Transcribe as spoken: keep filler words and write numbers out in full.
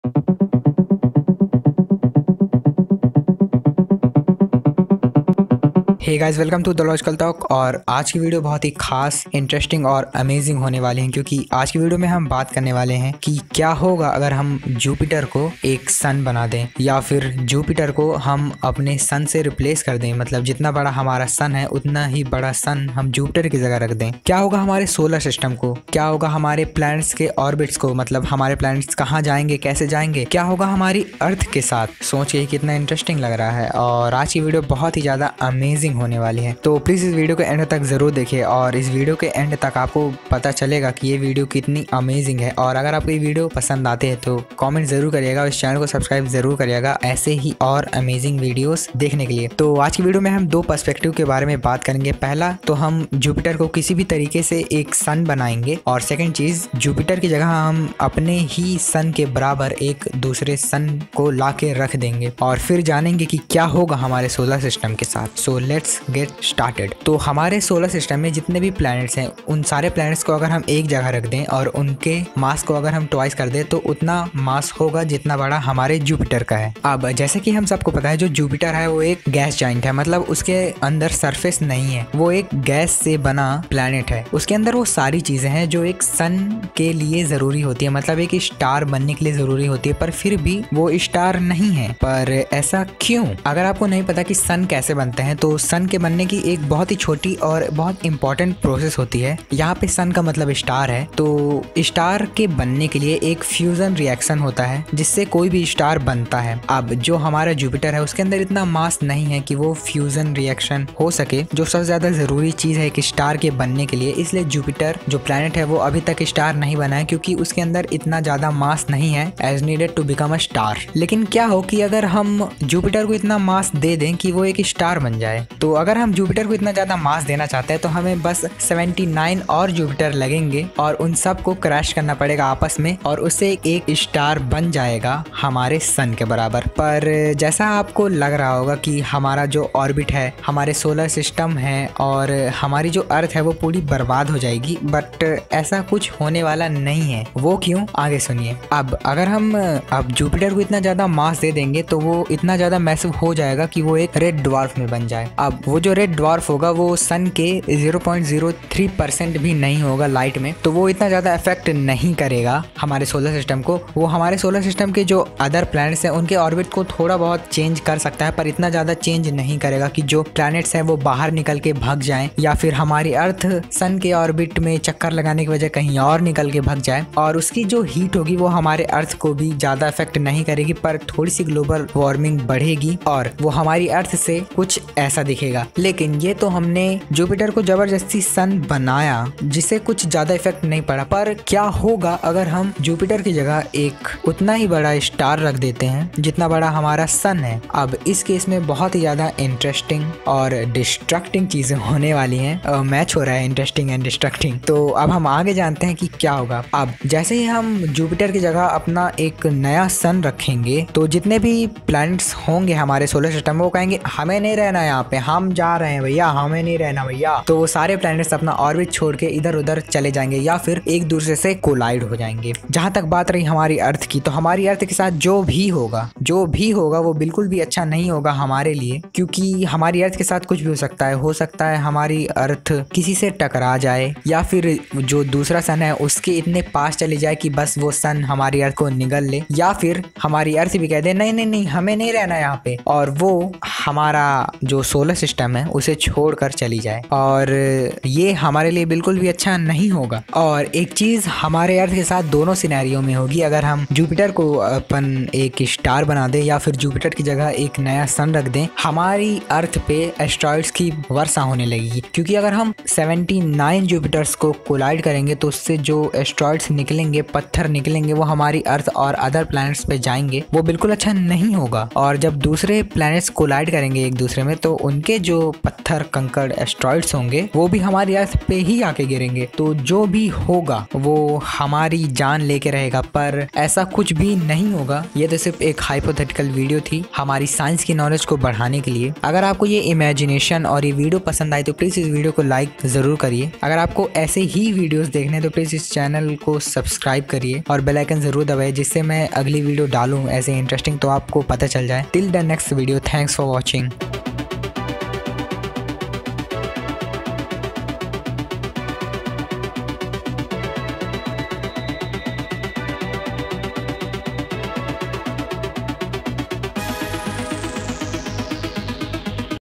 Hey guys, welcome to the logical talk. और आज की वीडियो बहुत ही खास, इंटरेस्टिंग और अमेजिंग होने वाली है, क्योंकि आज की वीडियो में हम बात करने वाले हैं कि क्या होगा अगर हम जुपिटर को एक सन बना दें, या फिर जुपिटर को हम अपने सन से रिप्लेस कर दें। मतलब जितना बड़ा हमारा सन है उतना ही बड़ा सन हम जुपिटर की जगह रख दें। क्या होगा हमारे सोलर सिस्टम को, क्या होगा हमारे प्लैनेट्स के ऑर्बिट्स को, मतलब हमारे प्लैनेट्स कहाँ जाएंगे, कैसे जाएंगे, क्या होगा हमारी अर्थ के साथ। सोच के कितना इंटरेस्टिंग लग रहा है। और आज की वीडियो बहुत ही ज़्यादा अमेजिंग होने वाली है, तो प्लीज़ इस वीडियो के एंड तक ज़रूर देखिए। और इस वीडियो के एंड तक आपको पता चलेगा कि ये वीडियो कितनी अमेजिंग है। और अगर आपको ये वीडियो पसंद आते हैं तो कमेंट ज़रूर करिएगा और इस चैनल को सब्सक्राइब ज़रूर करिएगा ऐसे ही और अमेजिंग वीडियोस देखने के लिए। तो आज की वीडियो में हम दो पर्सपेक्टिव के बारे में बात करेंगे। पहला तो हम जुपिटर को किसी भी तरीके से एक सन बनाएंगे, और सेकेंड चीज़, जुपिटर की जगह हम अपने ही सन के बराबर एक दूसरे सन को ला के रख देंगे, और फिर जानेंगे कि क्या होगा हमारे सोलर सिस्टम के साथ। So let's get started. तो हमारे सोलर सिस्टम में जितने भी प्लैनेट्स हैं, उन सारे प्लैनेट्स को अगर हम एक जगह रख दें और उनके मास को अगर हम ट्वाइस कर दें, तो उतना मास होगा जितना बड़ा हमारे जुपिटर का है। अब जैसे कि हम सबको पता है, जो जुपिटर है वो एक गैस जाइंट है, मतलब उसके अंदर सरफेस नहीं है, वो एक गैस से बना प्लैनेट है। उसके अंदर वो सारी चीजें हैं जो एक सन के लिए जरूरी होती है, मतलब एक स्टार बनने के लिए जरूरी होती है, पर फिर भी वो स्टार नहीं है। पर ऐसा क्यों? अगर आपको नहीं पता कि सन कैसे बनते हैं, तो सन के बनने की एक बहुत ही छोटी और बहुत इंपॉर्टेंट प्रोसेस होती है। यहाँ पे सन का मतलब स्टार है, तो स्टार के बनने के लिए एक फ्यूजन रिएक्शन होता है जिससे कोई भी स्टार बनता है। अब जो हमारा जुपिटर है उसके अंदर इतना मास नहीं है कि वो फ्यूजन रिएक्शन हो सके, जो सबसे ज्यादा जरूरी चीज है एक स्टार के बनने के लिए। इसलिए जुपिटर जो प्लैनेट है वो अभी तक स्टार नहीं बना है, क्योंकि उसके अंदर इतना ज्यादा मास नहीं है as needed to become a star. लेकिन क्या हो कि अगर हम जुपिटर को इतना मास दे दें कि वो एक स्टार बन जाए, तो अगर हम जुपिटर को इतना ज्यादा मास देना चाहते हैं तो हमें बस उन्यासी और जुपिटर लगेंगे और उन सब को क्रैश करना पड़ेगा आपस में, और उससे एक स्टार बन जाएगा हमारे सन के बराबर। पर जैसा आपको लग रहा होगा कि हमारा जो ऑर्बिट है, हमारे सोलर सिस्टम है और हमारी जो अर्थ है वो पूरी बर्बाद हो जाएगी, बट ऐसा कुछ होने वाला नहीं है। वो क्यों, आगे सुनिए। अब अगर हम अब जुपिटर को इतना ज्यादा मास दे देंगे तो वो इतना ज्यादा मैसिव हो जाएगा कि वो एक रेड ड्वार्फ में बन जाए। अब वो जो रेड ड्वार्फ होगा वो सन के zero point zero three percent भी नहीं होगा लाइट में, तो वो इतना ज़्यादा इफेक्ट नहीं करेगा हमारे सोलर सिस्टम को। वो हमारे सोलर सिस्टम के जो अदर प्लैनेट्स हैं उनके ऑर्बिट को थोड़ा बहुत चेंज कर सकता है, पर इतना ज़्यादा चेंज नहीं करेगा कि जो प्लैनेट्स हैं वो बाहर निकल के भाग जाएं, या फिर हमारी अर्थ सन के ऑर्बिट में चक्कर लगाने की वजह कहीं और निकल के भाग जाए। और उसकी जो हीट होगी वो हमारे अर्थ को भी ज़्यादा इफेक्ट नहीं करेगी, पर थोड़ी सी ग्लोबल वार्मिंग बढ़ेगी और वो हमारी अर्थ से कुछ ऐसा दिखेगा। लेकिन ये तो हमने जुपिटर को जबरदस्ती सन बनाया जिसे कुछ ज्यादा इफेक्ट नहीं पड़ा। पर क्या होगा अगर हम जुपिटर की जगह एक उतना ही बड़ा स्टार रख देते हैं जितना बड़ा हमारा सन है? अब इस केस में बहुत ही ज्यादा इंटरेस्टिंग और डिस्ट्रक्टिंग चीजें होने वाली हैं। मैच हो रहा है इंटरेस्टिंग एंड डिस्ट्रक्टिंग। तो अब हम आगे जानते हैं कि क्या होगा। अब जैसे ही हम जुपिटर की जगह अपना एक नया सन रखेंगे, तो जितने भी प्लैनेट्स होंगे हमारे सोलर सिस्टम में वो कहेंगे हमें नहीं रहना यहाँ पे, हम जा रहे हैं भैया, हमें नहीं रहना भैया। तो वो सारे प्लैनेट्स अपना ऑर्बिट छोड़ के इधर उधर चले जाएंगे या फिर एक दूसरे से कोलाइड हो जाएंगे। जहां तक बात रही हमारी अर्थ की, तो हमारी अर्थ के साथ जो भी होगा जो भी होगा वो बिल्कुल भी अच्छा नहीं होगा हमारे लिए, क्योंकि हमारी अर्थ के साथ कुछ भी हो सकता है। हो सकता है हमारी अर्थ किसी से टकरा जाए, या फिर जो दूसरा सन है उसके इतने पास चले जाए कि बस वो सन हमारी अर्थ को निगल ले, या फिर हमारी अर्थ भी कह दे नहीं नहीं नहीं हमें नहीं रहना यहाँ पे, और वो हमारा जो सोलर सिस्टम है उसे छोड़कर चली जाए। और ये हमारे लिए बिल्कुल भी अच्छा नहीं होगा। और एक चीज हमारे अर्थ के साथ दोनों सिनेरियो में होगी। अगर हम जुपिटर को अपन एक स्टार बना दें या फिर जुपिटर की जगह एक नया सन रख दें, हमारी अर्थ पे एस्ट्रॉइड्स की वर्षा होने लगेगी, क्योंकि अगर हम उन्यासी जुपिटर्स को कोलाइड करेंगे तो उससे जो एस्ट्रॉइड्स निकलेंगे, पत्थर निकलेंगे, वो हमारी अर्थ और अदर प्लैनेट्स पे जाएंगे। वो बिल्कुल अच्छा नहीं होगा। और जब दूसरे प्लैनेट्स कोलाइड करेंगे एक दूसरे में, तो उनके के जो पत्थर कंकड़ एस्ट्रॉइड्स होंगे वो भी हमारी अर्थ पे ही आके गिरेंगे। तो जो भी होगा वो हमारी जान लेके रहेगा, पर ऐसा कुछ भी नहीं होगा। ये तो सिर्फ एक हाइपोथेटिकल वीडियो थी हमारी साइंस की नॉलेज को बढ़ाने के लिए। अगर आपको ये इमेजिनेशन और ये वीडियो पसंद आई तो प्लीज इस वीडियो को लाइक जरूर करिए। अगर आपको ऐसे ही वीडियोस देखने तो प्लीज इस चैनल को सब्सक्राइब करिए और बेल आइकन जरूर दबाइए, जिससे मैं अगली वीडियो डालूं ऐसे इंटरेस्टिंग तो आपको पता चल जाए। Till the next video, thanks for watching.